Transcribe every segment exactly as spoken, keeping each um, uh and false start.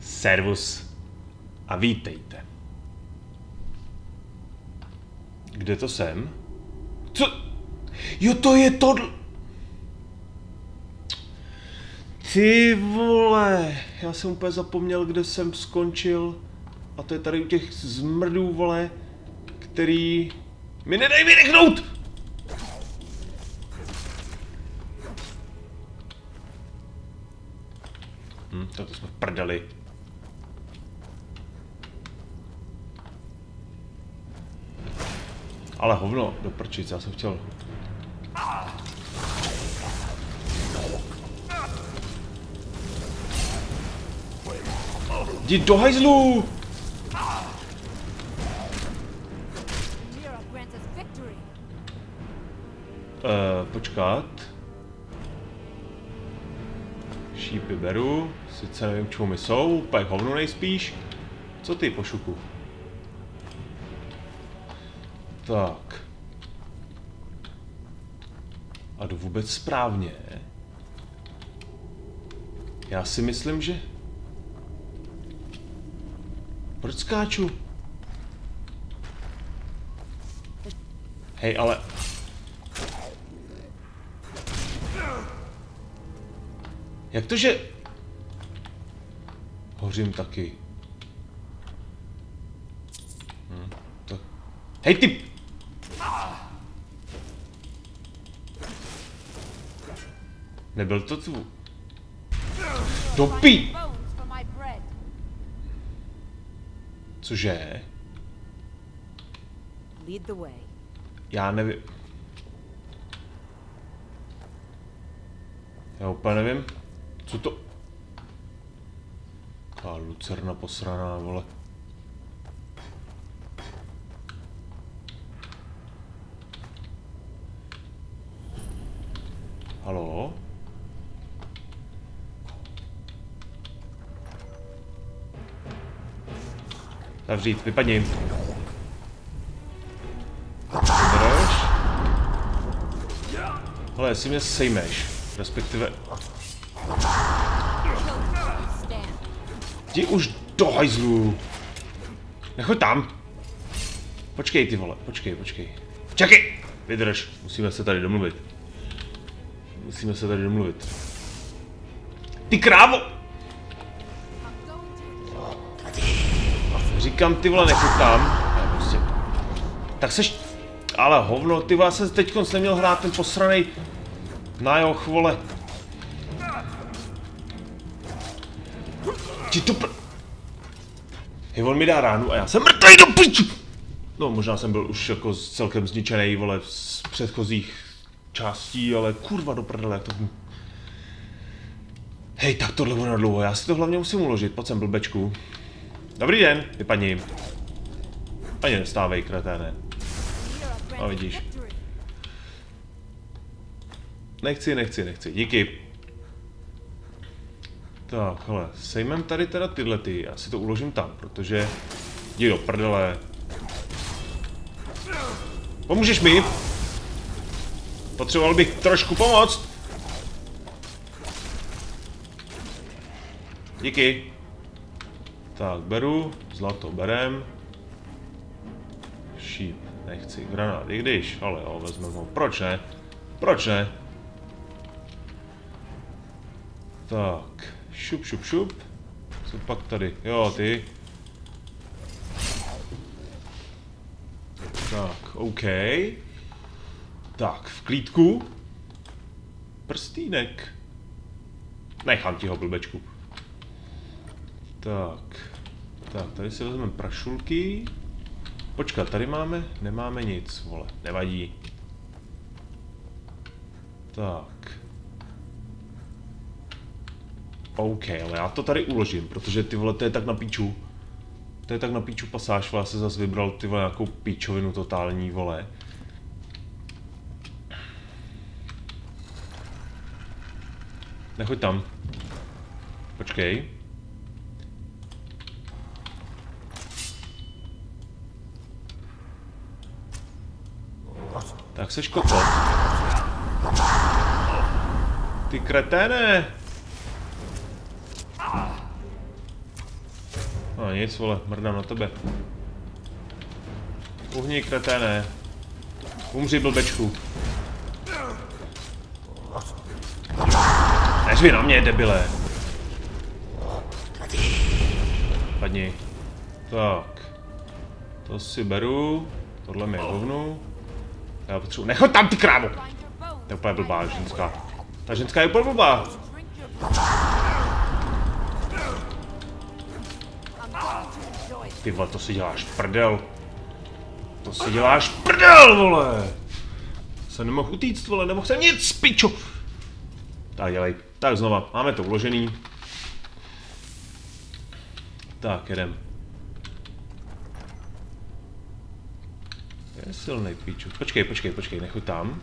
Servus a vítejte. Kde to jsem? Co? Jo, to je tohle. Ty vole, já jsem úplně zapomněl, kde jsem skončil. A to je tady u těch zmrdů, vole, který mi nedají vydechnout. Hm, tak to jsme prdeli. Ale hovno, do prčic, já jsem chtěl. Jdi do hajzlu! Uh, počkat. Šípy beru, sice nevím, k čemu mi jsou, úplně hovno nejspíš. Co ty, pošuku? Tak. A jdu vůbec správně? Já si myslím, že... Proč skáču? Hej, ale... Jak to, že... Hořím taky. Hm, tak... Hej, ty... Nebyl to tu... Dopí! Cože? Já nevím. Já úplně nevím. Co to? Ká lucerna posraná, vole. Haló? Zavřít, vypadni. Ale jestli mě sejmeš, respektive... Jdi už do hajzlu. Nechoď tam. Počkej, ty vole, počkej, počkej. Čekej! Vydrž, musíme se tady domluvit. Musíme se tady domluvit. Ty krávo! Říkám, ty vole, nechoď tam. Ne, prostě. Tak seš... Ale hovno, ty vole, se teďkonc neměl hrát ten posranej... Na jo, vole. Ti to pr... Hej, on mi dá ránu a já jsem mrtvej do piču! No, možná jsem byl už jako celkem zničený, vole, z předchozích částí, ale kurva do prdele, jak to... Hej, tak tohle bude na dlouho, já si to hlavně musím uložit, pojď sem, blbečku. Dobrý den, vypadni. Ani nestávej, kreténe. A vidíš. Nechci, nechci, nechci, díky. Tak, hele, sejmem tady teda tyhle ty, já si to uložím tam, protože... Jdi do prdele. Pomůžeš mi? Potřeboval bych trošku pomoct. Díky. Tak, beru, zlato berem. Šíp, nechci, granát, i když, ale jo, vezmeme ho, proč ne? Proč ne? Tak, šup, šup, šup. Co pak tady? Jo, ty. Tak, OK. Tak, v klídku. Prstýnek. Nechám ti ho, blbečku. Tak. Tak, tady si vezmeme prašulky. Počkat, tady máme? Nemáme nic, vole. Nevadí. Tak. OK, ale já to tady uložím, protože ty vole, to je tak na píču. To je tak na píču pasáž, vole, já se zase vybral ty vole nějakou píčovinu totální, vole. Nechoď tam. Počkej. Tak seš kokot. Ty kreténe! No nic, vole, mrdám na tebe. Uhni, kreténe. Umři, blbečku. Neřvi na mě, debile. Padni. Tak. To si beru. Tohle mi je hovnu. Já potřebuji. Nechoď tam, ty krávo! To je úplně blbá ženská. Ta ženská je úplně blbá. Ty vole, to si děláš prdel. To si děláš prdel, vole! Se nemohl utíct, vole, nemohl jsem nic, pičo! Tak dělej. Tak znova, máme to uložený. Tak, jedem. Je silnej, pičo. Počkej, počkej, počkej, nechoď tam.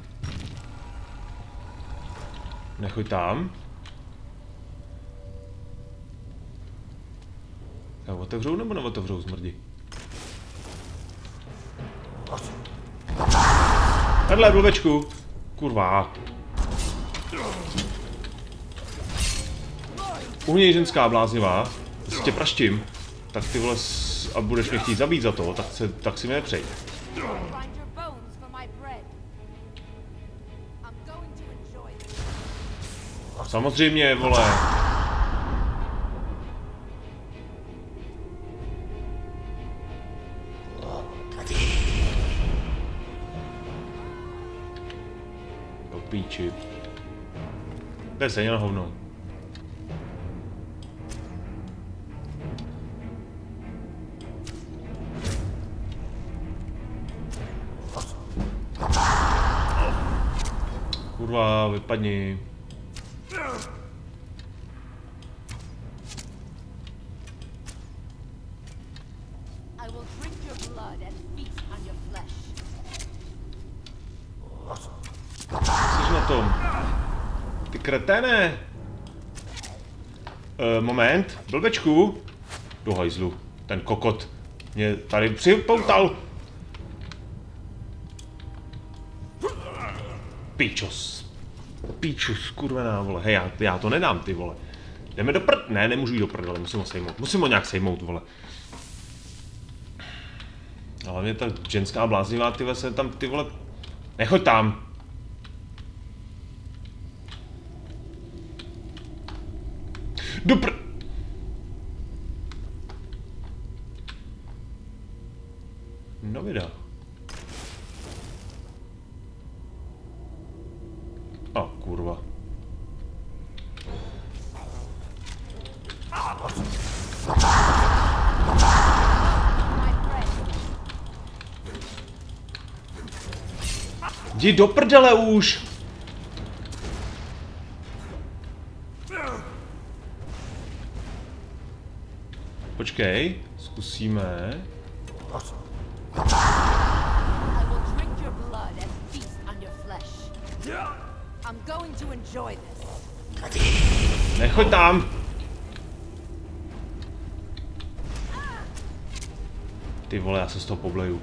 Nechoď tam. Já otevřou nebo neotevřou zmrdi? Takhle, blbečku. Kurva. Uhněj, ženská bláznivá. Jestli tě praštím, tak ty vole s... a budeš mě chtít zabít za to, tak, se, tak si mě nepřej. Samozřejmě, vole. Do píči. To je stejně na hovno. Kurva, vypadni. Jsi na tom? Ty kreténe! E, moment, blbečku. Do hajzlu, ten kokot mě tady připoutal. Píčos. Píčus, kurvená, vole. Hej, já, já to nedám, ty vole. Jdeme do prd... Ne, nemůžu jít do prdele, musím ho sejmout. Musím ho nějak sejmout, vole. A hlavně ta ženská bláznivá, ty vole, se tam, ty vole... Nechoď tam. Do pr... No vida. A kurva. Jdi do prdele už! Počkej, zkusíme. Nechoď tam! Ty vole, já se z toho pobleju.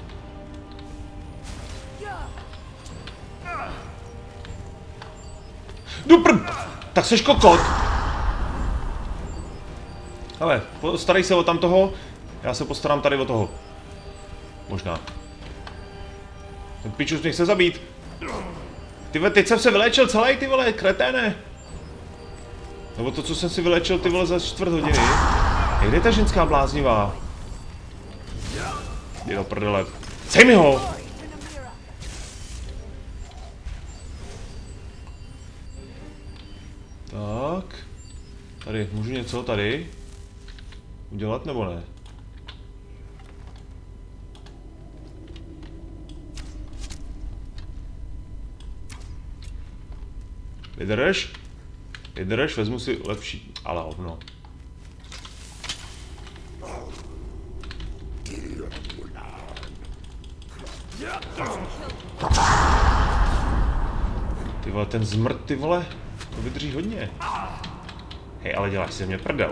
Jdu prd! Tak seš kokot! Hele, postarej se o tam toho, já se postarám tady o toho. Možná. Ten pičus mě chce zabít. Ty vole, teď jsem se vylečil celý, ty vole, kreténe. Nebo to, co jsem si vylečil, ty vole, za čtvrt hodiny. Hej, kde je ta ženská bláznivá? Jdi do prdele. Sej mi ho! Tak. Tady, můžu něco tady udělat, nebo ne? Vydrž? Vydrž, vezmu si lepší, ale hovno. Ty vole, ten zmrt, ty vole, to vydrží hodně. Hej, ale děláš si mě prdel.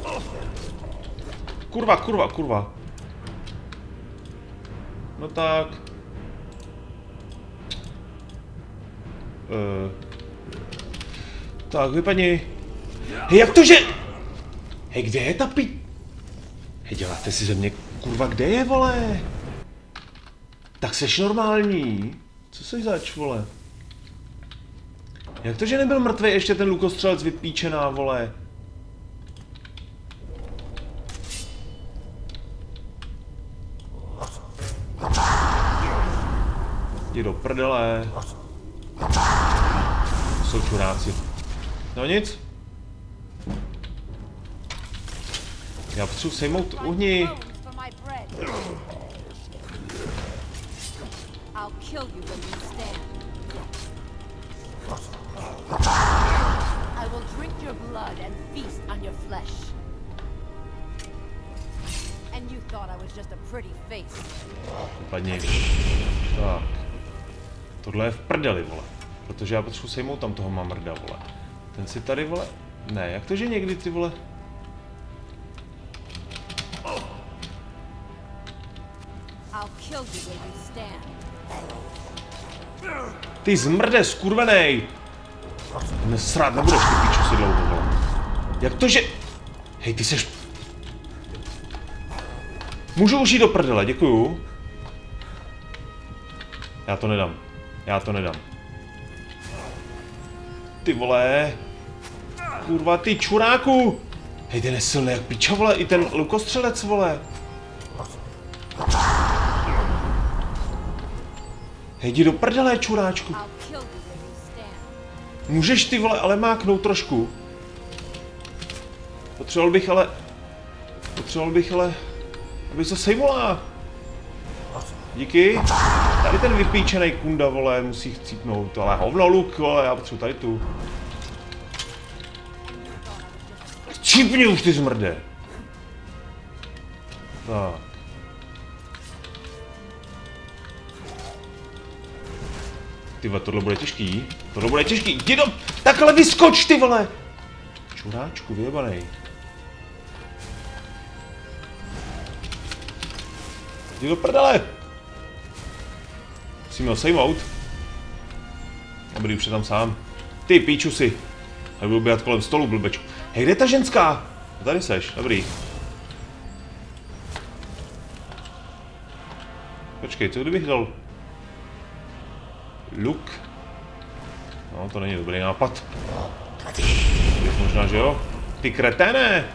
Kurva, kurva, kurva. No tak. Uh. Tak, vypadni. Hej, jak to, že... Hej, kde je ta pi... Hej, děláte si ze mě, kurva, kde je, vole? Tak seš normální. Co seš zač, vole? Jak to, že nebyl mrtvý ještě ten lukostřelec vypíčená, vole? Jdi do prdele. Jsou čuráci. No nic. Já potřebuji sejmout uhni. I will drink your blood and feast on your flesh. And you thought I was just a pretty face. Padni. Tak. Tohle je v prdeli, vole. Protože já potřebuji sejmout tam toho mamrda, vole. Ten si tady, vole. Ne, jak to, že někdy ty, vole. Ty zmrde, skurvenej! Nesrát nebudeš, ty píču si dlouho, vole. Jak to, že... Hej, ty seš... Můžu už jít do prdele, děkuju. Já to nedám. Já to nedám. Ty vole. Kurva, ty čuráku. Hej, ten je silný jak piča, vole. I ten lukostřelec, vole. Hej, jdi do prdele, čuráčku. Můžeš, ty vole, ale máknout trošku. Potřeboval bych, ale... Potřeboval bych, ale... Aby se sejmola. Díky. Tady ten vypíčený kunda, vole, musí chcípnout. Ale hovno luk, vole, já potřebuji tady tu. Chcípni už, ty zmrde. Tak. Tyhle, tohle bude těžký. Tohle bude těžký. Jdi do... Takhle vyskoč, ty vole. Čuráčku, vyjebanej. Jdi do prdele. Musíme ho sejmout. Dobrý, už je tam sám. Ty píču si. Nebudu běhat kolem stolu, blbečku. Hej, kde ta ženská? Tady seš, dobrý. Počkej, co kdybych dal? Luk. No, to není dobrý nápad. Možná, že jo? Ty kreténe!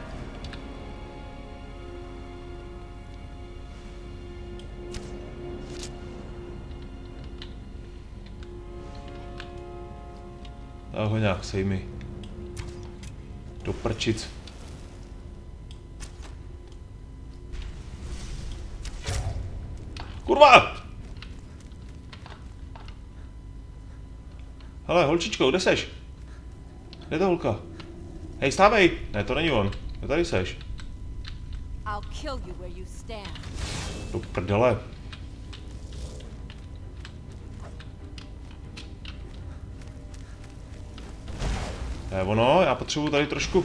A ho nějak sejmi. Do prčic. Kurva! Hele, holčičko, kde seš? Kde je ta holka? Hej, stávej! Ne, to není on. Kde tady seš? Do prdele. To je ono, já potřebuji tady trošku...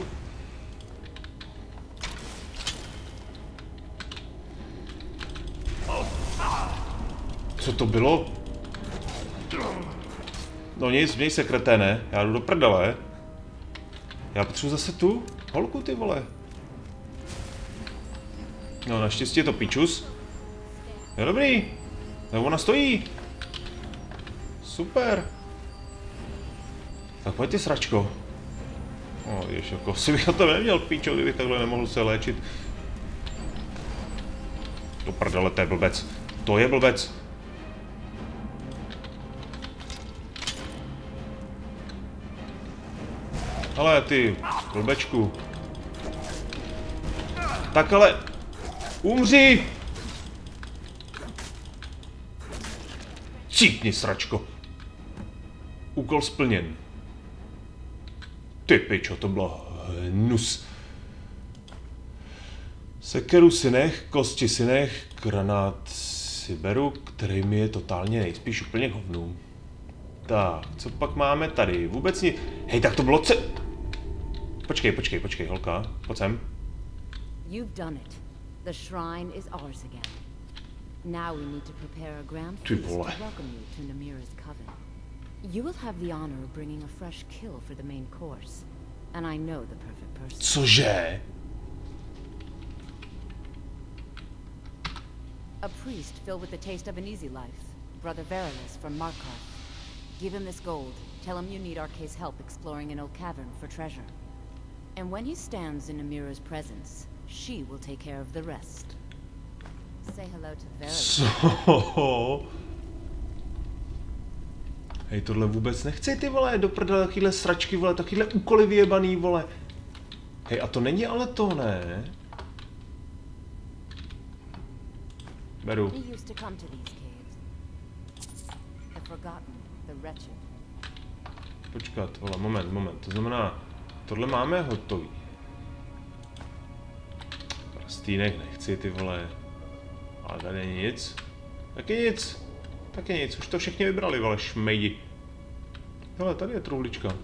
Co to bylo? No nic, měj se, kreténe, já jdu do prdele. Já potřebuji zase tu holku, ty vole. No, naštěstí je to pičus. Je dobrý. Nebo ona stojí. Super. Tak pojď ty, sračko. O, jež, jako si bych na to neměl, píčo, kdybych takhle nemohl se léčit. Do prdele, to je blbec. To je blbec. Ale ty, blbečku. Tak ale... Umři! Cípni, sračko. Úkol splněn. Ty pičo, to bylo hnus. Sekeru si nech, kosti si nech, granát si beru, který mi je totálně nejspíš úplně k hovnu. Tak, co pak máme tady? Vůbec nic... Hej, tak to bylo ce... Počkej, počkej, počkej, holka, pojď sem. You've done it. The shrine is ours again. Now we need to prepare a grand Ty feast to vole. welcome you to Namira's coven. You will have the honor of bringing a fresh kill for the main course, and I know the perfect person. Cože? A priest filled with the taste of an easy life. Brother Verilus from Markarth. Give him this gold. Tell him you need Arcae's help exploring an old cavern for treasure. And when he stands in Amira's presence, she will take care of the rest. Say hello to Verilus. Co? Hej, tohle vůbec nechci, ty vole, do prdele, takovýhle sračky, vole, takovýhle úkoly vyjebaný, vole. Hej, a to není ale to, ne? Beru. Počkat, vole, moment, moment, to znamená, tohle máme hotový. Prstýnek nechci, ty vole. Ale tady není nic. Taky nic. Taky nic, už to všichni vybrali, vole, šmejdi. Hele, tady je truhlička.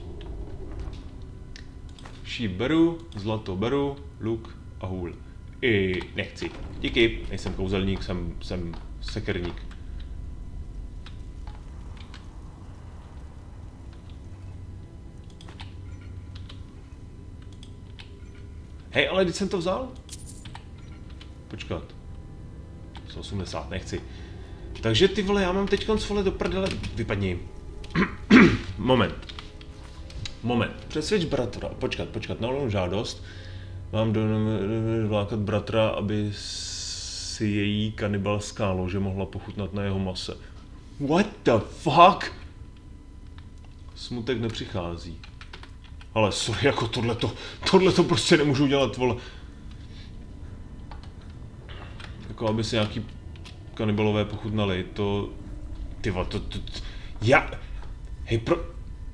Šíp beru, zlato beru, luk a hůl. I nechci. Díky, nejsem kouzelník, jsem, jsem sekerník. Hej, ale když jsem to vzal? Počkat. sto osmdesát, nechci. Takže ty vole, já mám teďkonc vole do prdele, vypadni. Moment. Moment, přesvědč bratra, počkat, počkat, naložím žádost. Mám dovlákat bratra, aby si její kanibalská lože mohla pochutnat na jeho mase. What the fuck? Smutek nepřichází. Ale sorry, jako tohleto, tohleto prostě nemůžu dělat, vole. Jako aby si nějaký kanibalové pochutnali, to... Ty vole, to, to, to... Já... Hej, pro...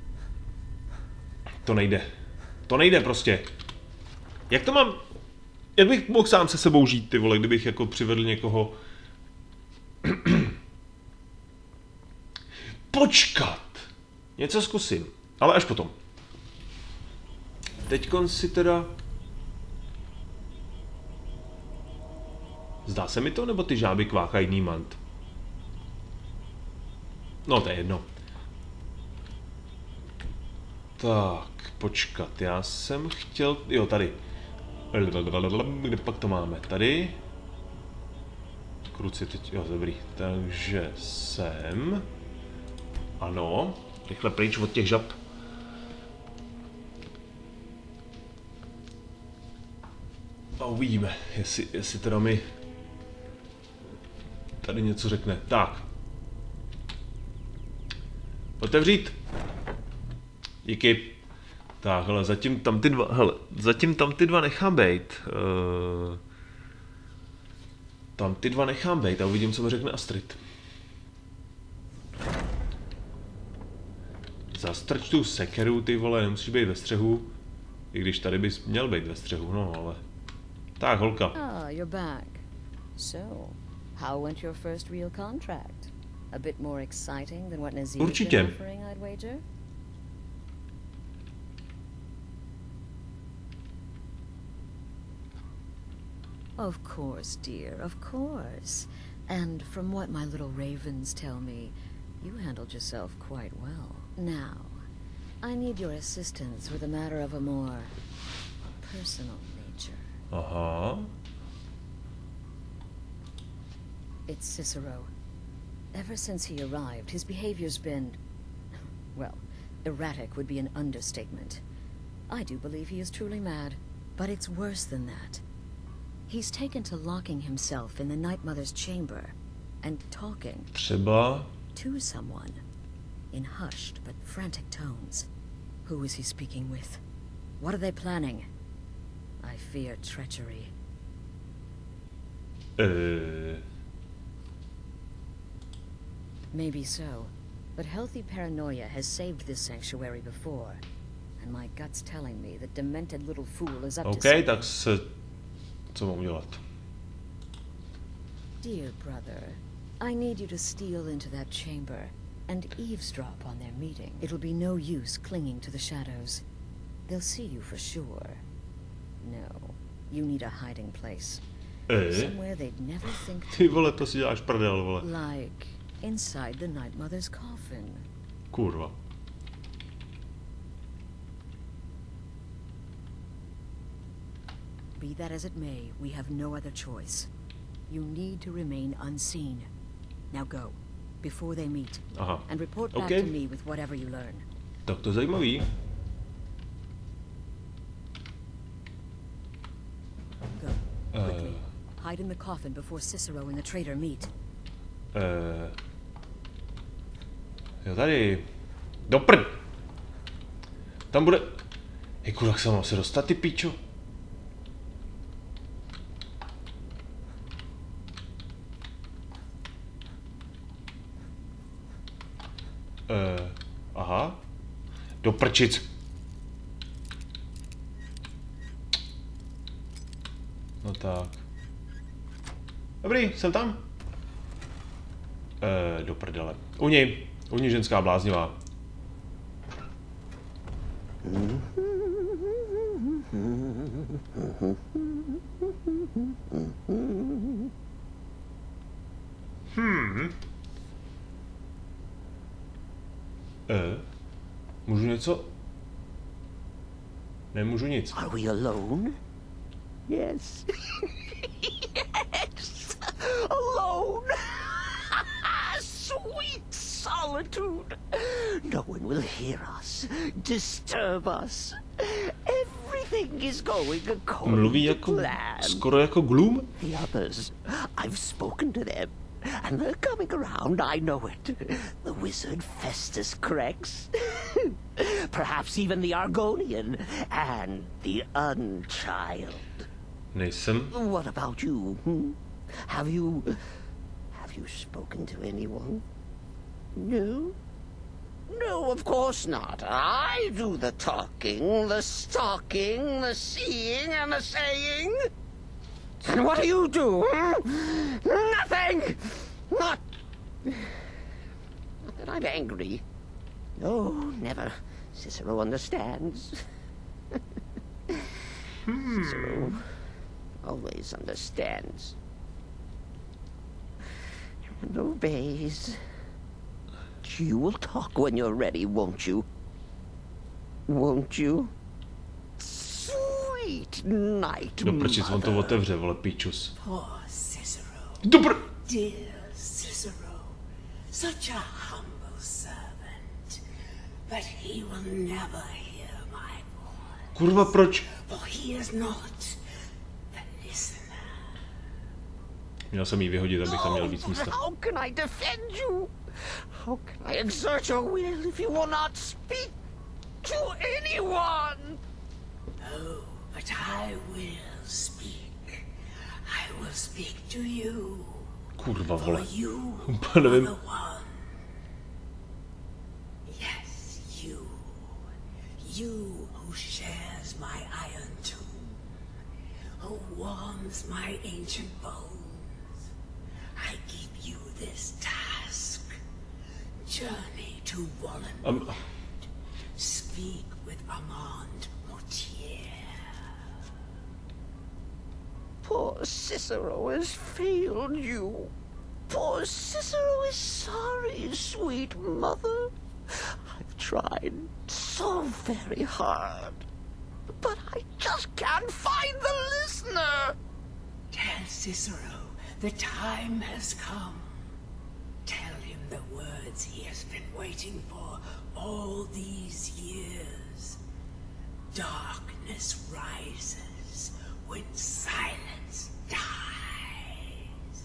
To nejde. To nejde prostě. Jak to mám... Jak bych mohl sám se sebou žít, ty vole, kdybych jako přivedl někoho... Počkat! Něco zkusím, ale až potom. Teďkon si teda... Zdá se mi to, nebo ty žáby kváchají nímant? No, to je jedno. Tak, počkat, já jsem chtěl... Jo, tady. Kde pak to máme? Tady. Kruci teď... Jo, dobrý. Takže sem. Ano. Rychle pryč od těch žab. A uvidíme, jestli, jestli teda mi tady něco řekne. Tak. Otevřít. Díky. Tak, hele, zatím tam ty dva, hele, zatím tam ty dva nechám bejt. Uh, tam ty dva nechám bejt a uvidím, co mi řekne Astrid. Zastrč tu sekeru, ty vole, nemusíš být ve střehu. I když tady bys měl být ve střehu, no, ale... Tak, holka. Ah, you're back. So, how went your first real contract? A bit more exciting than what Nazir's been offering, I'd wager? Of course, dear, of course. And from what my little ravens tell me, you handled yourself quite well. Now, I need your assistance with a matter of a more personal nature. Uh-huh. It's Cicero. Ever since he arrived, his behavior's been... well, erratic would be an understatement. I do believe he is truly mad, but it's worse than that. He's taken to locking himself in the Night Mother's chamber and talking Třeba to someone in hushed but frantic tones. Who is he speaking with? What are they planning? I fear treachery. Uh... Maybe so, but healthy paranoia has saved this sanctuary before, and my gut's telling me that demented little fool is up to something. Okay, tak se... Co mám udělat? Dear brother, I need you to steal into that chamber and eavesdrop on their meeting. It'll be no use clinging to the shadows. They'll see you for sure. No, you need a hiding place. Eh? Somewhere they'd never think to. Ty vole, to si děláš prdel, vole. Like inside the Night Mother's coffin. Kurva. Be that as it may, we have no other choice. You need to remain unseen. Now go, before they meet. Aha. And report back Okay. to me with whatever you learn. Tak to je zajímavý. Go, quickly. Hide in the coffin before Cicero and the traitor meet. Uh, jo, tady. Do prd. Tam bude... Hej, kurva, jak se mám se dostat, ty pičo? Uh, aha. Do prčic. No tak. Dobrý, jsem tam. Uh, do prdele. U ní. U ní ženská bláznivá. Hmm. Eh, můžu něco? Nemůžu nic. Are we alone? Yes. Yes. Alone. Sweet solitude. No one will hear us, disturb us. Everything is going Mluví according to jako, plan. skoro jako Gloom? The others, I've spoken to them, and they're coming around, I know it. The wizard Festus Crex. Perhaps even the Argonian, and the Unchild. Nejsem. What about you? Hmm? Have you... have you spoken to anyone? No? No, of course not. I do the talking, the stalking, the seeing, and the saying. And what do you do? Hmm? Nothing! Not... Not that I'm angry. No, never. Cicero understands. Hmm. Cicero always understands. And obeys. You will talk when you're ready, won't you? Won't you? Sweet night, Do prčic, on to mother. otevře, vole, pičus. Poor Cicero, Do pr... dear Cicero, such a humble servant, but he will never hear my voice, Kurva, proč? for he is not the listener. Měl jsem jí vyhodit, abych tam měl víc místa. How can I defend you? How can I exert your will if you will not speak to anyone? Oh, but I will speak. I will speak to you, Kurva, for vole. you Úplně are nevím. the one. Yes, you. You who shares my iron tomb, who warms my ancient bones. I give you this task. Journey to Wallen. Um, Speak with Armand Mortier. Poor Cicero has failed you. Poor Cicero is sorry, sweet mother. I've tried so very hard, but I just can't find the listener. Tell Cicero the time has come. Tell him the words he has been waiting for all these years. Darkness rises when silence dies.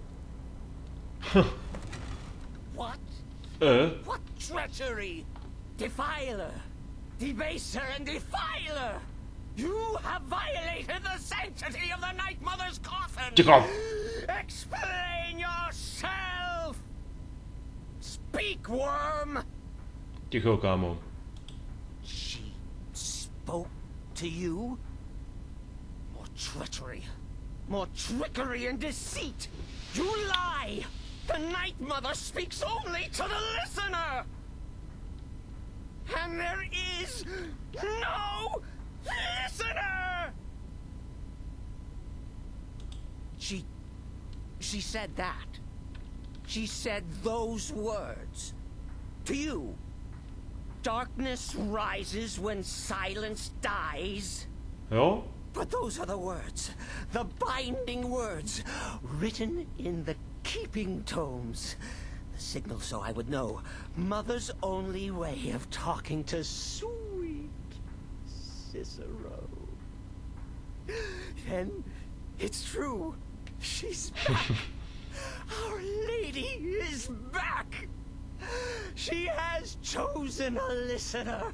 What? eh? What treachery! Defiler! Debaser and defiler! You have violated the sanctity of the Night Mother's coffin! Ticho. Explain yourself! Speak, worm! Ticho, kámo. She spoke to you? More treachery. More trickery and deceit! You lie! The Night Mother speaks only to the listener! And there is no listener! She... she said that. She said those words. To you. Darkness rises when silence dies. Jo? But those are the words, the binding words, written in the keeping tomes. The signal so I would know. Mother's only way of talking to sweet Cicero. And it's true. She's back. Our Lady is back. She has chosen a listener.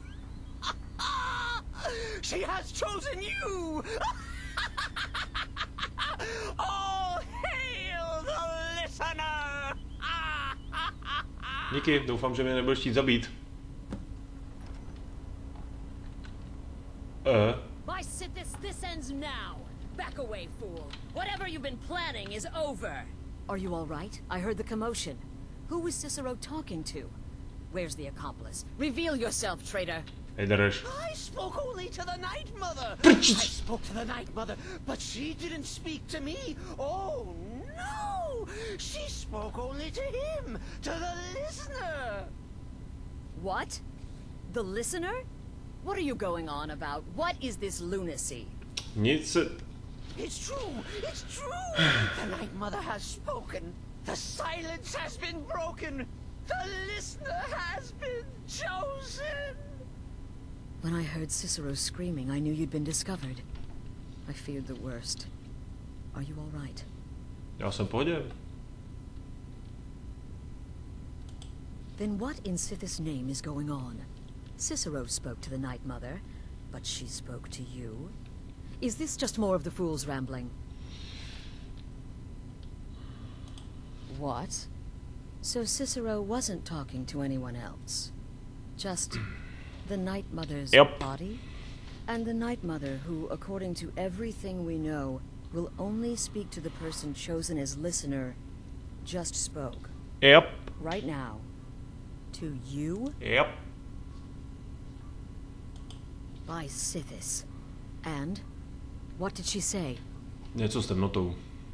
She has chosen you. All hail the listener. Díky, doufám, že mě nebudeš chtít zabít. Uh. By Sithis, this ends now. Back away, fool. Whatever you've been planning is over. Are you all right? I heard the commotion. Who was Cicero talking to? Where's the accomplice? Reveal yourself, traitor. Hey, Dareš. I spoke only to the Night Mother. I spoke to the Night Mother, but she didn't speak to me. Oh, no! She spoke only to him, to the listener. What? The listener? What are you going on about? What is this lunacy? Nic. It's true. It's true. The Night Mother has spoken. The silence has been broken. The listener has been chosen. When I heard Cicero screaming, I knew you'd been discovered. I feared the worst. Are you all right? Já jsem v pohodě. Then what in Sithis' name is going on? Cicero spoke to the Night Mother, but she spoke to you? Is this just more of the fool's rambling? What? So Cicero wasn't talking to anyone else? Just the Night Mother's Yep. body? And the Night Mother who, according to everything we know, will only speak to the person chosen as listener, just spoke. Yep. Right now. To you? Yep. By Sithis. And? What did she say? Něco s temnotou.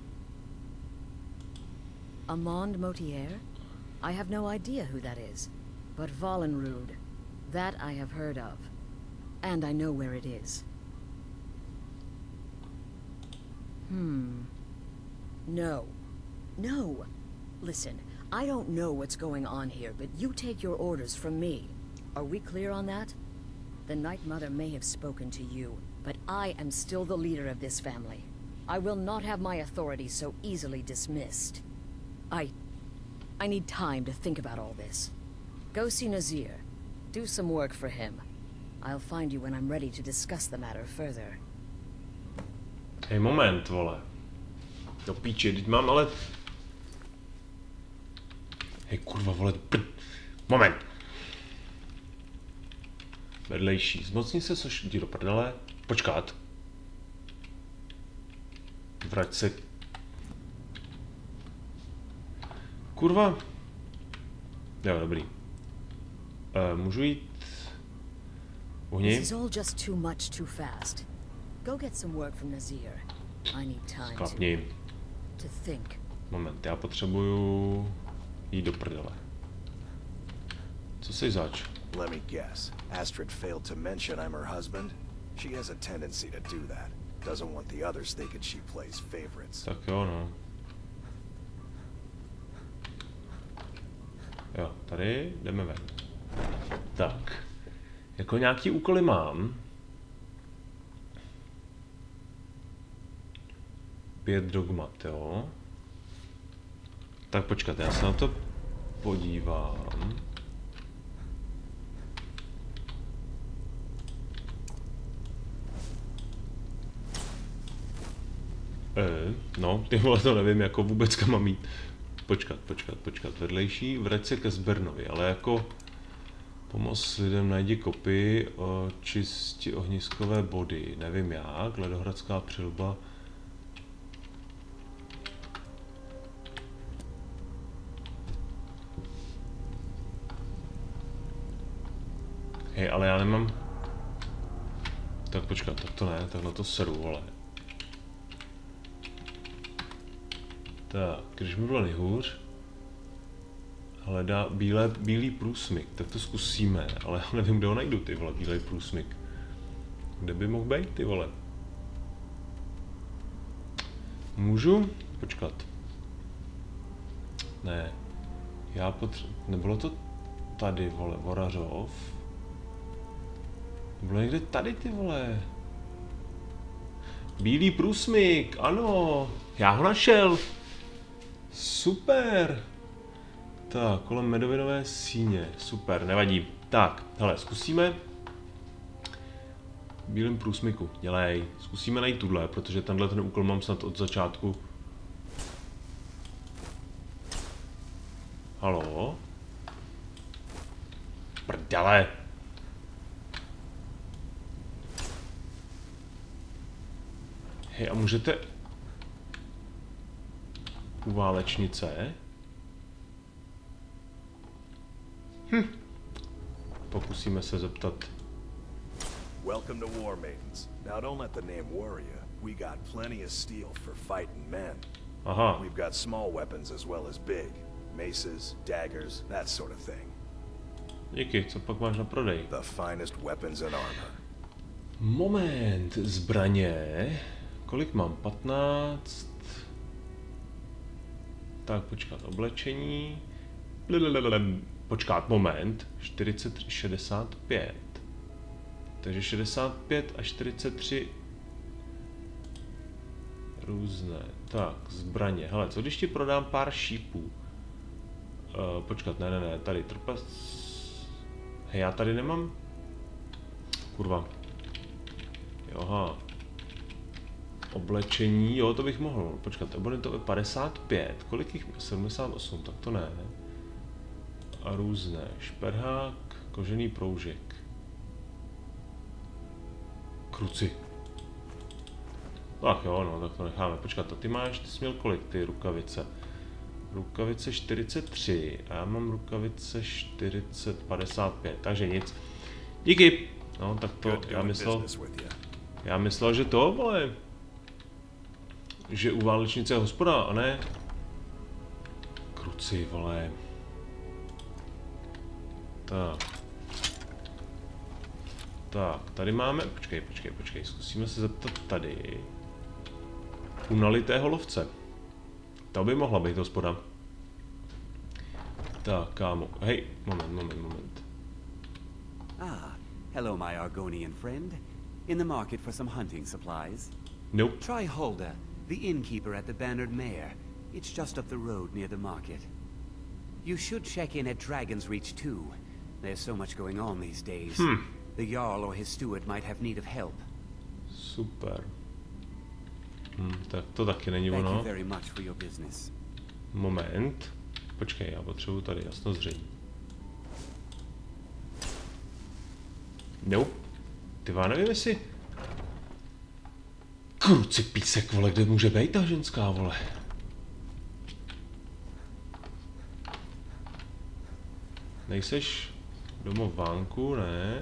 Amand Motier? I have no idea who that is. But Valenrud, that I have heard of. And I know where it is. Hmm. No. No. Listen, I don't know what's going on here, but you take your orders from me. Are we clear on that? The Night Mother may have spoken to you, but I am still the leader of this family. I will not have my authority so easily dismissed. I... I need time to think about all this. Go see Nazir. Do some work for him. I'll find you when I'm ready to discuss the matter further. Hej, moment, vole. Do píči, teď mám ale... Hej, kurva, vole, prd. Moment. Vedlejší. Zmocni se, což jdi do prdele. Počkat. Vrať se. Kurva. Jo, dobrý. Uh, můžu jít... Uhni? This is all just too much too fast. Go get some work from Nazir. I need time to, Sklapni. to think. Moment, já potřebuju jít do prdele. Co jsi zač? Let me guess. Astrid failed to mention I'm her husband? She has a tendency to do that. Doesn't want the others thinking she plays favorites. Tak jo, no. Jo, tady jdeme ven. Tak. Jako nějaký úkoly mám. Pět dogmat, jo. Tak počkat, já se na to podívám. E, no, ty vole, to nevím, jako vůbec kam mám jít. Počkat, počkat, počkat, vedlejší, vrať se ke Zbernovi, ale jako pomoc lidem, najdi kopii, čisti ohniskové body, nevím jak, ledohradská přilba. Hej, ale já nemám... Tak počkat, tak to ne, tak na to seru, vole. Tak, když by bylo nejhůř, hledá bílé, bílý průsmyk, tak to zkusíme, ale já nevím, kde ho najdu, ty vole, bílej průsmyk. Kde by mohl být, ty vole? Můžu? Počkat. Ne. Já potřebuji... Nebylo to tady, vole, Vorařov? Bylo někde tady, ty vole. Bílý průsmyk, ano. Já ho našel. Super. Tak, kolem medovinové síně. Super, nevadí. Tak, hele, zkusíme. V bílém průsmyku, dělej. Zkusíme najít tuhle, protože tenhle ten úkol mám snad od začátku. Haló? Prdele. Hej, a můžete... U válečnice? Hm. Pokusíme se zeptat. Welcome to War Maidens. Now don't let the name worry you. We got plenty of steel for fighting men. Aha. We've got small weapons as well as big. Maces, daggers, that sort of thing. Díky, co pak máš na prodej? The finest weapons and armor. Moment, zbraně. Kolik mám? patnáct. Tak, počkat, oblečení. Blablabla. Počkat, moment. čtyřicet tři, šedesát pět. Takže šedesát pět a čtyřicet tři různé. Tak, zbraně. Hele, co když ti prodám pár šípů? Uh, počkat, ne, ne, ne, tady trpas. Hej, já tady nemám. Kurva. Joha. Oblečení, jo, to bych mohl. Počkat, abonentové padesát pět. Kolik jich? sedmdesát osm, tak to ne. A různé. Šperhák, kožený proužek. Kruci. Tak jo, no, tak to necháme. Počkat, a ty máš, ty jsi měl kolik, ty rukavice? Rukavice čtyřicet tři a já mám rukavice čtyřicet, padesát pět, takže nic. Díky. No, tak to, já myslel, já myslel, že to, vole, že u válečnice je hospoda, a ne kruci, vole. Tak. Tak, tady máme, počkej, počkej, počkej, zkusíme se zeptat tady. U nalitého lovce. To by mohla být hospoda. Tak, kámo, hej, moment, moment, moment. Ah, hello my Argonian friend. In the market for some hunting supplies? Nope. Try Hulda, the innkeeper at the Bannered Mare. It's just up the road near the market. You should check in at Dragon's Reach too. There's so much going on these days. Hmm. The Jarl or his steward might have need of help. Super. Hm, tak to taky není Thank you ono. very much for your business. Moment. Počkej, já potřebuji tady jasno zřejmě. Nope. Ty vá, nevím jestli... Kruci písek, vole, kde může být ta ženská, vole? Nejseš domovánku, ne?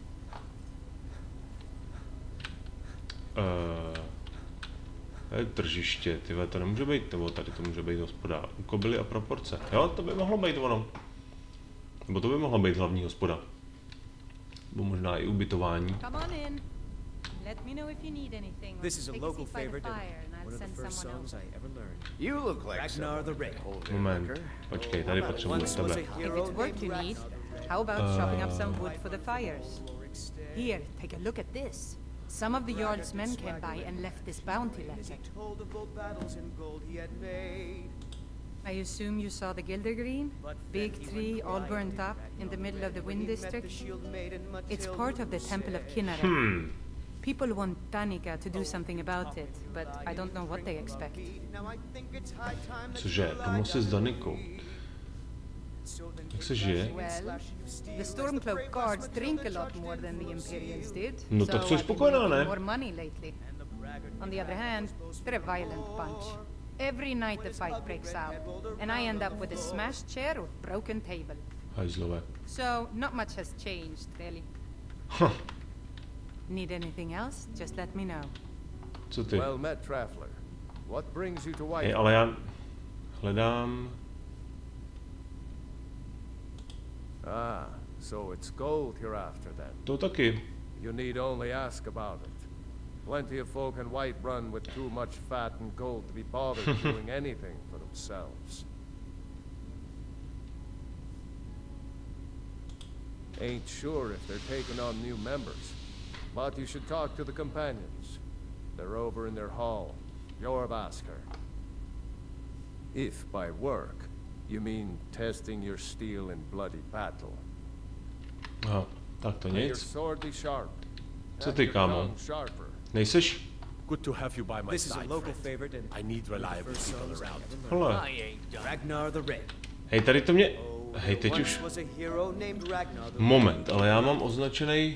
Uh, to je tržiště, tyhle, to nemůže být, nebo tady to může být hospoda. U kobily a proporce. Jo, to by mohlo být ono. Nebo to by mohlo být hlavní hospoda. Nebo možná i ubytování. Come on in. Let me know if you need anything. This is a Take local seat by the favorite and fire and I'll one of send the first someone songs else. I ever learned. You look like Ragnar the Red. Moment, počkej, tady potřebuji Once was tebe. a If hero it's work you need, how about chopping up some wood for the fires? Here, take a look at this. Some of the Jarl's men came by and left this bounty letter. told of old battles in gold he had made. I assume you saw the Gildergreen? Big tree, all burnt up, in the middle of the Wind District? It's part of the Temple of Kinneret. Hmm. People want Danica to do something about it, but I don't know what they expect. Cože, pomoci s Danikou. Jak se žije? Well, the Stormcloak guards drink a lot more than the Imperials did, No so tak jsi I've been spokojená, making ne? more money lately. On the other hand, they're a violent bunch. Every night the fight breaks out, and I end up with a smashed chair or broken table. Hajzlové. So, not much has changed, really. Huh. Need anything else? Just let me know. Co ty? Well met, traveler. What brings you to Hej, White? ale já hledám... Ah, so it's gold you're after then. To taky. You need only ask about it. Plenty of folk in Whiterun with too much fat and gold to be bothered doing anything for themselves. Ain't sure if they're taking on new members, but you should talk to the companions. They're over in their hall. Jorrvaskr. If by work, you mean testing your steel in bloody battle. Aha, tak to May your nic. sword be sharp. Co ty, kámo? Nejseš? Good to have you by my This is a side, local friend. favorite and I need reliable people around. Hele. Ragnar the Red. Hej, tady to mě... Hej, teď už... Was a hero named Ragnar the Moment, ale já mám označený...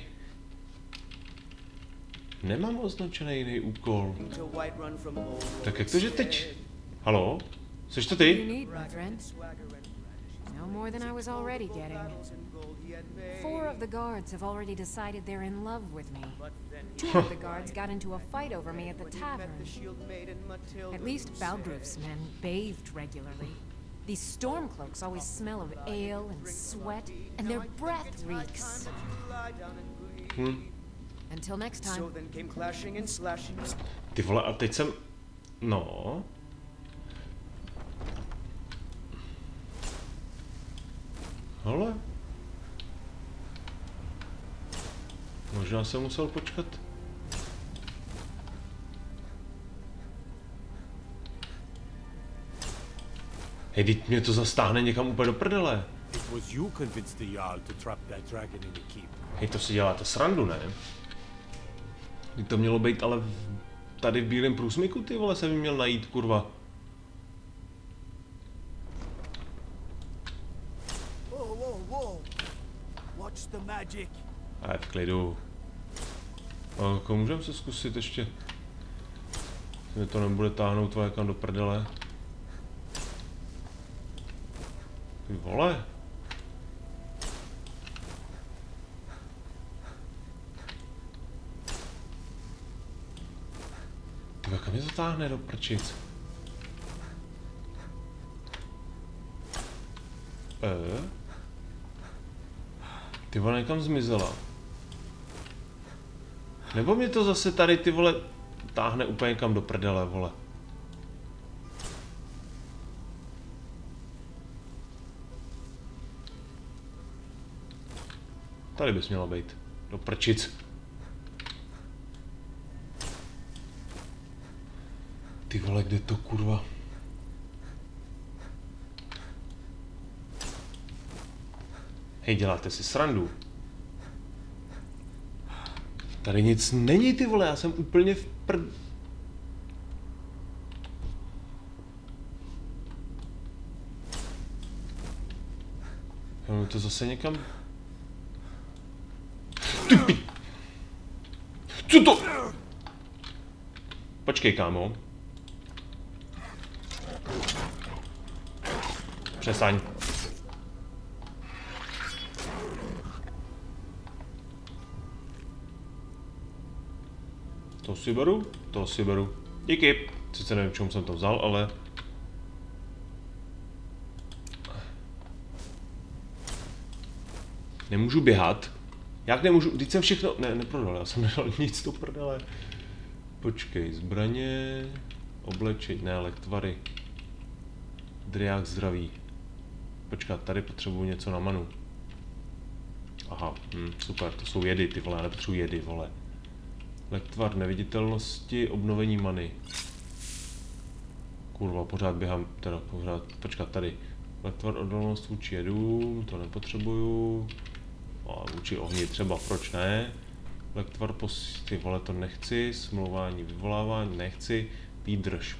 Nemám označený jiný úkol. to Whiterun from old Tak jak to, že teď... Halo? Seš to What do you ty? need, my friend? No more than I was already getting. Four of the guards have already decided they're in love with me. Two of the guards got into a fight over me at the tavern. At least Balgruuf's men bathed regularly. These stormcloaks always smell of ale and sweat, and their breath reeks. Hm. Until next time. So then came clashing and slashing. Ty vole, a teď jsem... No... Hele. Možná jsem musel počkat. Hej, teď mě to zastáhne někam úplně do prdele. It was you convinced the Jarl to trap that dragon in the keep. Hej, to si děláte srandu, ne? Teď to mělo být, ale v... tady v bílém průsmyku, ty vole, se by měl najít, kurva. Whoa, whoa, whoa! Watch the magic. Ale v klidu. A jako můžeme se zkusit ještě. Mě to nebude táhnout tvoje kam do prdele. Ty vole. Ty kam mě to táhne do prčic? E? Ty vole někam zmizela. Nebo mě to zase tady ty vole táhne úplně kam do prdele, vole. Tady bys měla být. Do prčic. Ty vole, kde to kurva? Hej, děláte si srandu. Tady nic není, ty vole, já jsem úplně v prd... Já to zase někam... Ty pi... Co to? Počkej, kámo. Přestaň. To si beru, to si beru. Díky. Sice nevím, čemu jsem to vzal, ale... Nemůžu běhat. Jak nemůžu? Teď jsem všechno... Ne, neprodal, já jsem nedal nic do prdele. Počkej, zbraně... Oblečení, ne, lektvary. Driák zdraví. Počkat, tady potřebuji něco na manu. Aha, hm, super, to jsou jedy, ty vole, já nepotřebuji jedy, vole. Lektvar neviditelnosti, obnovení many. Kurva, pořád běhám, teda pořád, počkat, tady. Lektvar odolnost vůči jedům, to nepotřebuju. A vůči ohni třeba, proč ne? Lektvar pos... ty vole, to nechci. Smlouvání, vyvolávání, nechci. Výdrž.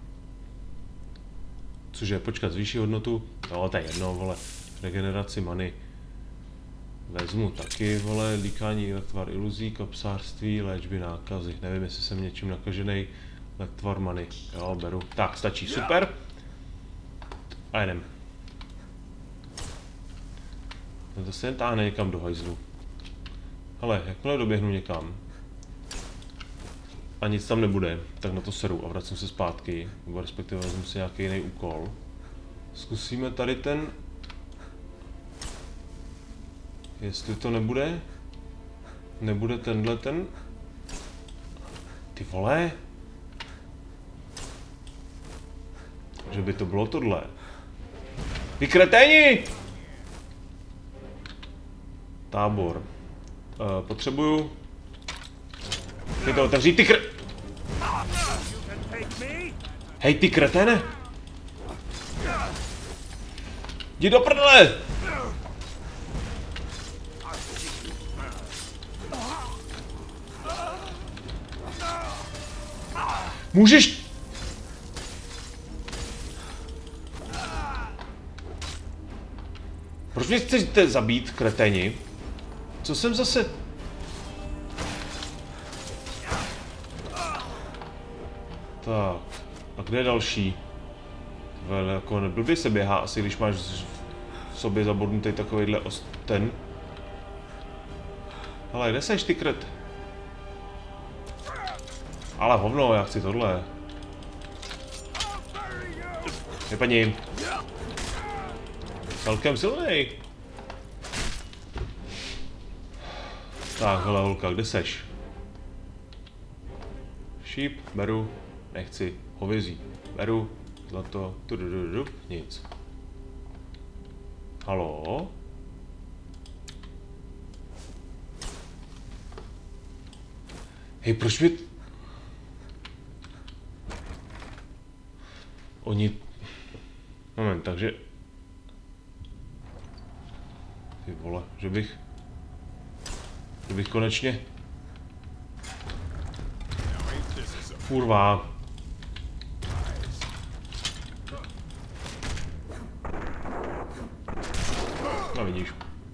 Cože, počkat, zvýší hodnotu? No, to je jedno, vole. Regeneraci many. Vezmu taky, vole, líkání lektvar iluzí, kapsářství, léčby nákazy. Nevím, jestli jsem něčím nakažený. Lektvar many. Jo, beru. Tak, stačí, super. A jedem. No to se jen táhne někam do hajzlu. Ale jakmile doběhnu někam a nic tam nebude, tak na to seru a vracím se zpátky, nebo respektive vezmu si nějaký jiný úkol. Zkusíme tady ten... Jestli to nebude... Nebude tenhle ten... Ty vole. Že by to bylo tohle. Vy kreténi! Tábor. Uh, potřebuju... Ty to otevřít, ty kr... Hej, ty kreténe! Jdi do prdele! Můžeš... Proč mě chcete zabít, kreténi? Co jsem zase... Tak, a kde je další? Vel, jako blbě se běhá asi, když máš v sobě zabodnutý takovýhle ten. Ale kde seš, ty kret? Ale hovno, já chci tohle. Vypadni. Celkem silnej. Tak, hele holka, kde seš? Šíp, beru, nechci, hovězí, beru, zlato, tudududu, nic. Haló? Hej, proč mi... Oni... Moment, takže... Ty vole, že bych... Že bych konečně... Kurva. No vidíš.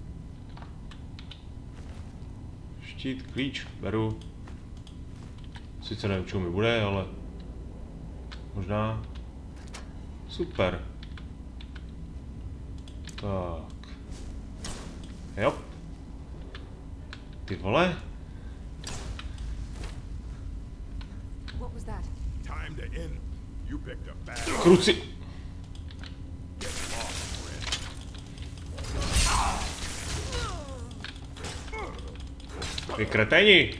Štít, klíč, beru. Sice nevím, čemu mi bude, ale... Možná... Super. Tak. Jo. Ty vole. Kruci. Vy kreténi.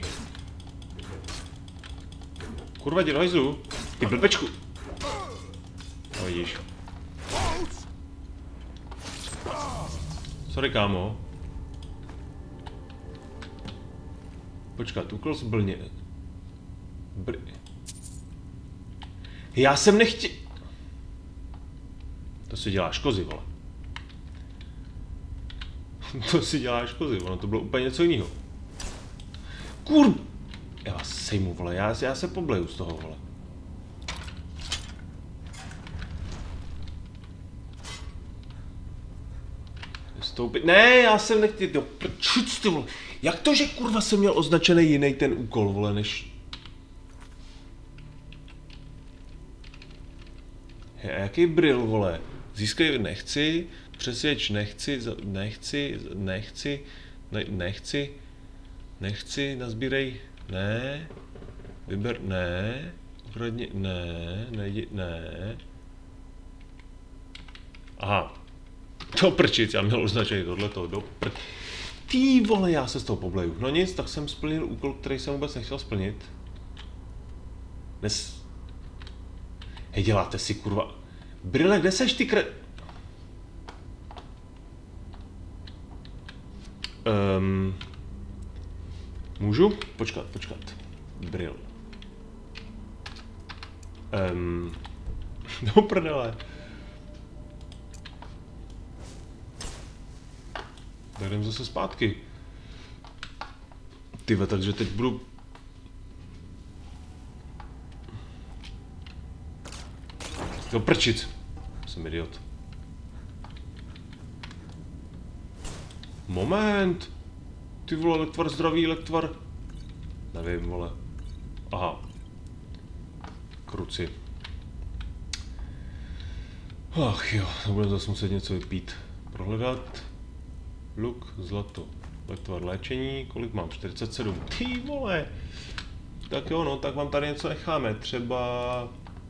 Kurva, jdi do hajzlu. Ty blbečku. No vidíš. Sorry, kámo. Počkat, úkol zblně. Bl... Já jsem nechtěl... To si děláš kozy, vole. To si děláš kozy, vole, to bylo úplně něco jiného. Kur... Já vás sejmu, vole, já, já se pobleju z toho, vole. Vystoupit... Ne, já jsem nechtěl... Jo, prčuc, ty vole. Jak to, že kurva jsem měl označený jiný ten úkol, vole, než... Hej, a jaký bril, vole? Získej nechci, přesvědč nechci, nechci, nechci, ne, nechci, nechci, nazbírej, ne, vyber, ne, ukradni, ne, nejdi, ne. Aha, to prčic, já měl označit tohleto, do pr... Ty vole, já se z toho pobleju. No nic, tak jsem splnil úkol, který jsem vůbec nechtěl splnit. Nes... Hej, děláte si, kurva. Bryle, kde seš, ty kre... Um, můžu? Počkat, počkat. Bril. Um, no prdele. Tak jdem zase zpátky. Tyve, takže teď budu... Do prčic. Jsem idiot. Moment. Ty vole, lektvar zdravý, lektvar. Nevím, vole. Aha. Kruci. Ach jo, budeme zase muset něco vypít. Prohledat. Luk, zlato. Lektvar léčení, kolik mám? čtyřicet sedm. Ty vole. Tak jo, no, tak vám tady něco necháme. Třeba...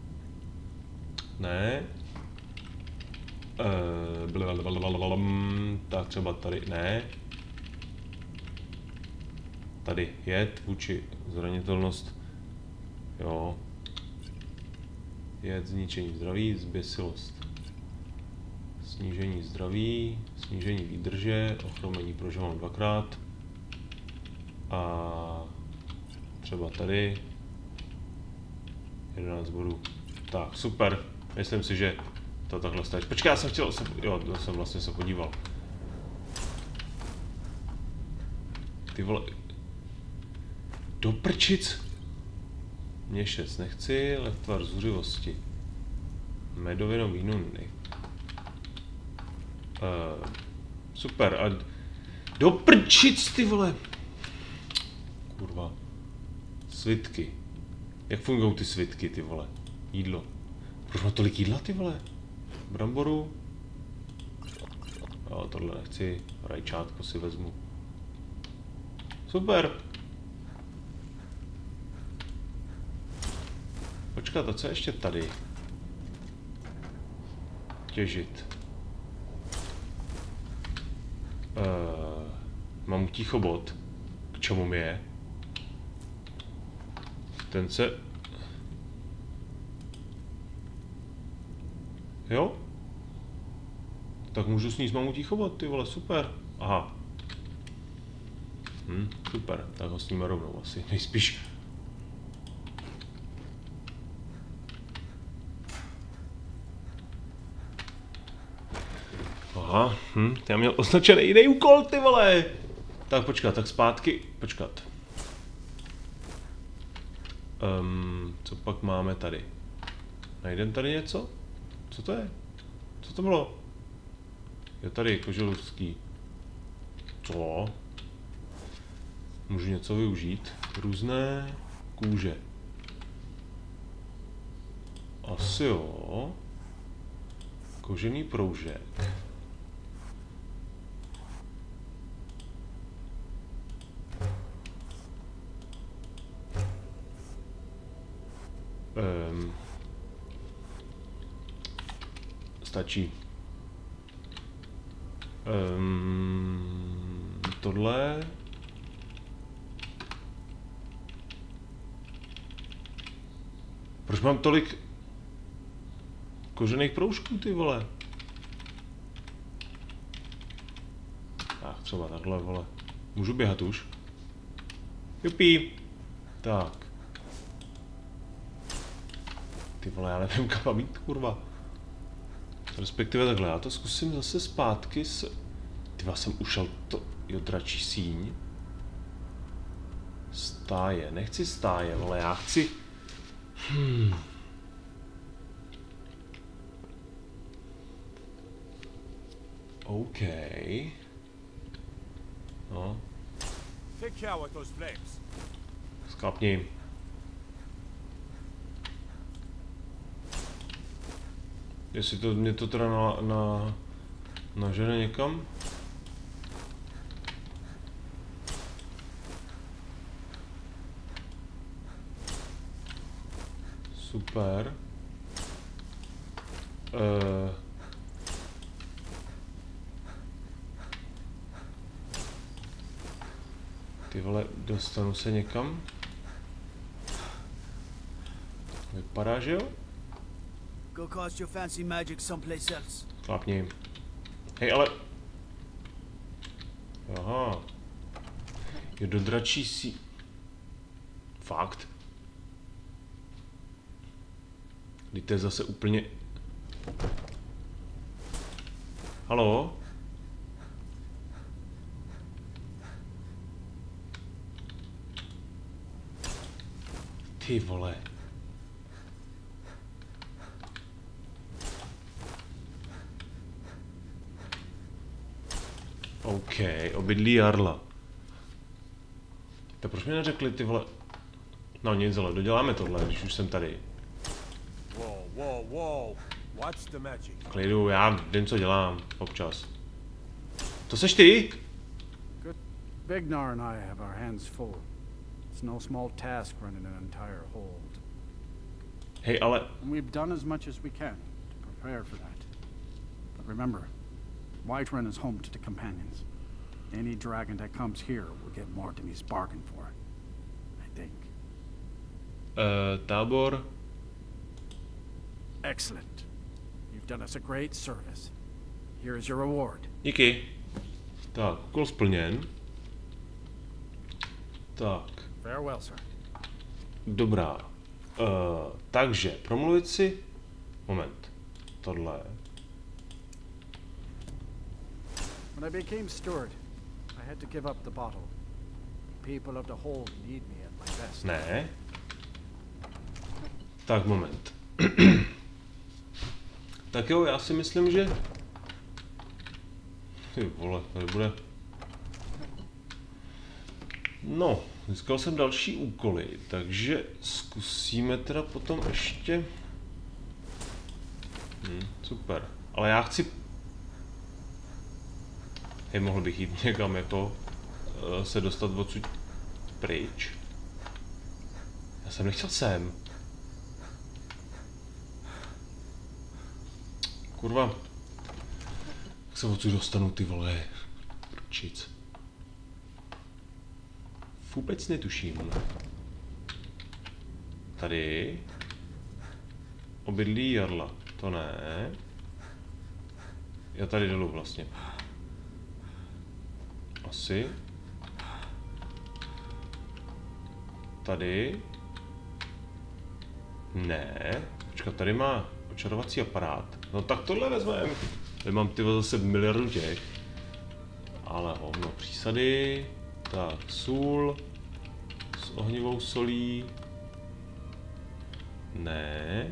Ne. Uh, blablabla, tak třeba tady, ne. Tady je tvůči zranitelnost. Jo. Je zničení zdraví, zběsilost. Snížení zdraví, snížení výdrže, ochromení prožívám dvakrát. A třeba tady. jedenáct bodů. Tak, super. Myslím si, že to takhle stačí. Počkej, já jsem chtěl, se, jo, to jsem vlastně se podíval. Ty vole. Do prčic. Měšec nechci, lektvar zuřivosti. Medovino vínu ne. Uh, super, a do prčic, ty vole. Kurva. Svitky. Jak fungují ty svitky, ty vole? Jídlo. Proč má tolik jídla, ty vole? Bramboru. Jo, tohle nechci. Rajčátko si vezmu. Super. Počkat, a co ještě tady? Těžit. Uh, mám tichobot. K čemu mi je? Ten se... Jo? Tak můžu sníst mamutí chobot, ty vole, super. Aha. Hm, super, tak ho sníme rovnou asi, nejspíš. Aha, hm, já měl označený jiný úkol, ty vole. Tak počkat, tak zpátky, počkat. Um, co pak máme tady? Najdem tady něco? Co to je? Co to bylo? Je tady koželuský. Co? Můžu něco využít? Různé kůže. Asi jo. Kožený proužek. Um, stačí. Um, tohle. Proč mám tolik kožených proužků, ty vole? Tak, třeba takhle, vole. Můžu běhat už? Jupí. Tak. Ty vole, já nevím, kam mám jít, kurva. Respektive takhle, já to zkusím zase zpátky s... Ty vole, jsem ušel to... Jo, dračí síň. Stáje, nechci stáje, vole, já chci... Hmm. OK. No. Skápni. Jestli to mě to teda na, na, nažene někam? Super. Uh. Ty vole, dostanu se někam? Vypadá, že jo? Go cast your fancy magic someplace else. Klápni. Hej, ale... Aha. Je do dračí sí... Fakt. Teď to je zase úplně... Haló? Ty vole. OK, obydlí jarla. Tak proč mi neřekli, ty vole... No nic, ale doděláme tohle, když už jsem tady. Whoa, whoa, whoa. What's the magic? Klidu, já vím, co dělám, občas. To seš ty? Good. Vignar and I have our hands full. It's no small task running an entire hold. Hej, ale... And we've done as much as we can to prepare for that. But remember, Whiterun is home to the companions. Any dragon that comes here will get more than he's bargained for. I think. tábor. Excellent. You've done us a great service. Here is your reward. Díky. Tak, úkol splněn. Tak. Farewell, sir. Dobrá. Uh, takže, promluvit si... Moment. Tohle. When I became steward, I had to give up the bottle. People of the hold need me at my best. Ne. Tak, moment. Tak jo, já si myslím, že... Ty vole, tady bude... No, získal jsem další úkoly, takže zkusíme teda potom ještě... Hm, super. Ale já chci... Hej, mohl bych jít někam jako... se dostat odsud pryč. Já jsem nechtěl sem. Kurva. Jak se odsud dostanu, ty vole. Prčic. Vůbec netuším. Tady. Obydlí Jarla. To ne. Já tady dolů vlastně. Asi. Tady. Ne. Počkat, tady má očarovací aparát. No tak tohle vezmeme. Tady mám ty zase miliardu těch. Ale hovno, přísady. Tak, sůl. S ohnivou solí. Ne.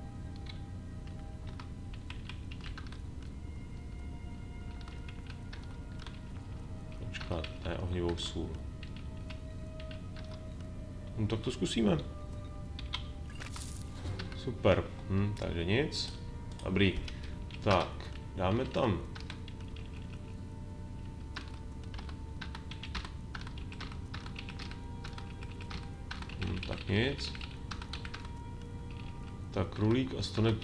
Počkat, ne, ohnivou sůl. No tak to zkusíme. Super, hm, takže nic. Dobrý. Tak, dáme tam. Hm, tak nic. Tak, krulík a stonek.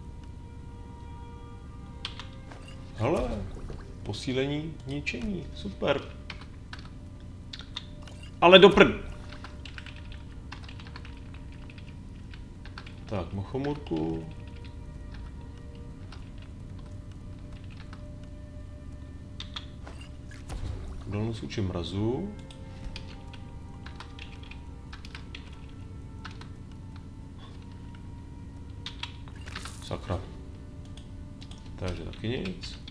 Hele, posílení ničení, super. Ale do prd... Tak, mochomurku. Dolnou sluči mrazu. Sakra. Takže taky nic.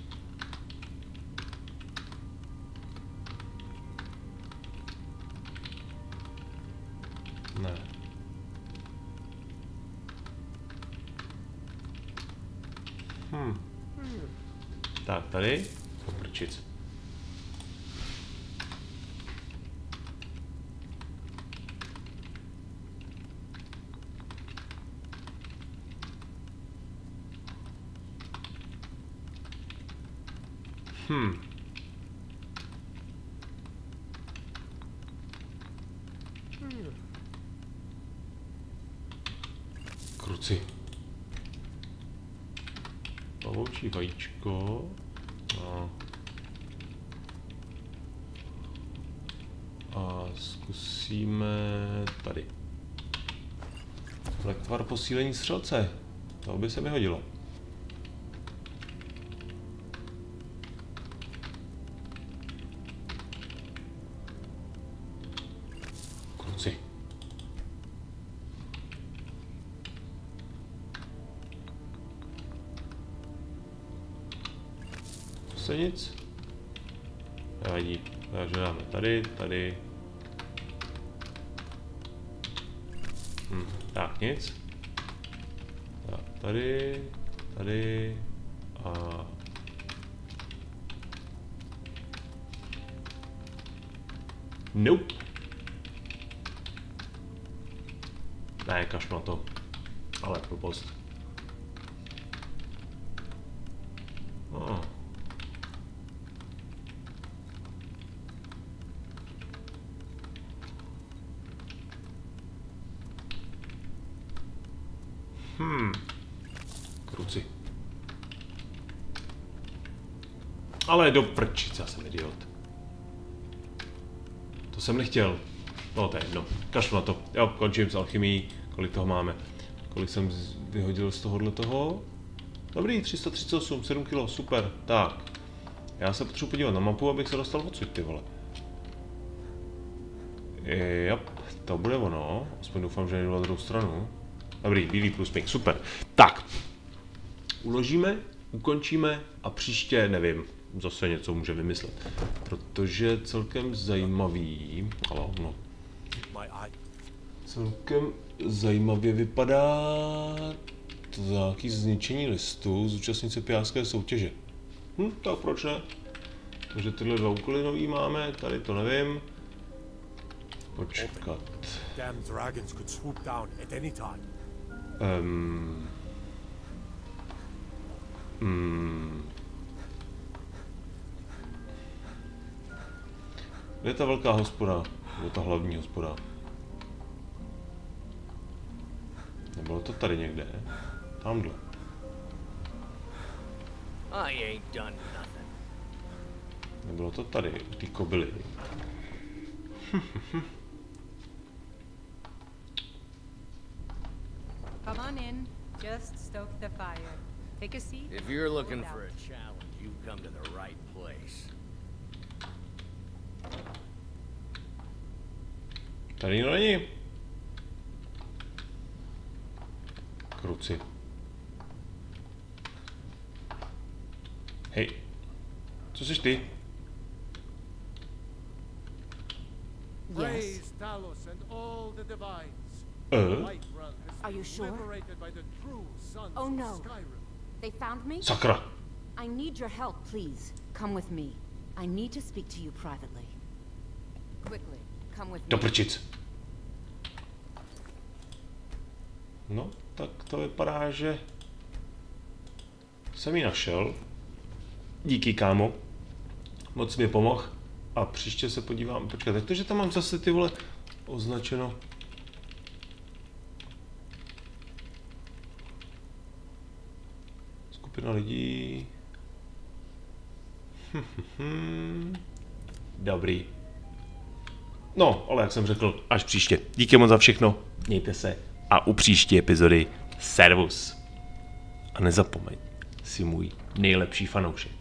Ne. Hmm. Tak, tady. Poprčic. Hmm. Kruci. Pavoučí vajíčko. A, a zkusíme tady. Lektvar posílení střelce. To by se mi hodilo. Kruci. Se nic? Nevadí. Takže dáme tady, tady. Hm, tak nic. Tak, tady, tady a... Nope. Ne, kašlu na to. Ale blbost. Oh. Hmm. Kruci. Ale do prčice, já jsem idiot. To jsem nechtěl. No to je jedno. Kašlu na to. Jo, končím s alchymí. kolik toho máme. Kolik jsem vyhodil z tohohle toho? Dobrý, tři sta třicet osm, sedm kilo, super, tak. Já se potřebuji podívat na mapu, abych se dostal odsud, ty vole. Jop, to bude ono, aspoň doufám, že nejdu na druhou stranu. Dobrý, bílý průsmyk, super. Tak, uložíme, ukončíme a příště, nevím, zase něco může vymyslet. Protože celkem zajímavý, ale no, celkem zajímavě vypadá to nějaký zničení listů, zúčastnit se pijářské soutěže. Hm, tak proč ne? Takže tyhle dva úkoly nový máme, tady to nevím. Počkat. Um. Hmm. Kde je ta velká hospoda? Nebo ta hlavní hospoda? Nebylo to tady někde? Tamhle. Nebylo to tady, u té kobily. Come on in. Just stoke the fire. Take a seat. If you're looking for a challenge, you've come to the right place. Tady nikdo není. Kruci. Hej. Co jsi ty? Yes. Uh? Are you sure? Oh no. They found me? Sakra. I need your help, please. Come with me. I need to speak to you privately. Quickly, come with me. Do prčic. No, tak to vypadá, že jsem ji našel. Díky, kámo. Moc mi pomohl. A příště se podívám. Počkat, jak to, že tam mám zase ty vole označeno. Skupina lidí. Dobrý. No, ale jak jsem řekl, až příště. Díky moc za všechno. Mějte se. A u příští epizody servus. A nezapomeň, jsi můj nejlepší fanoušek.